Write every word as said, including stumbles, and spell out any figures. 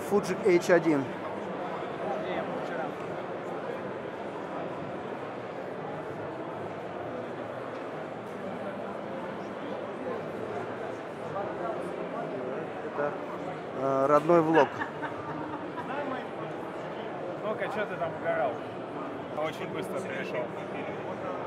Fuji эйч один. Это э, родной влог. Ну-ка, что ты там угорал? Очень быстро пришел.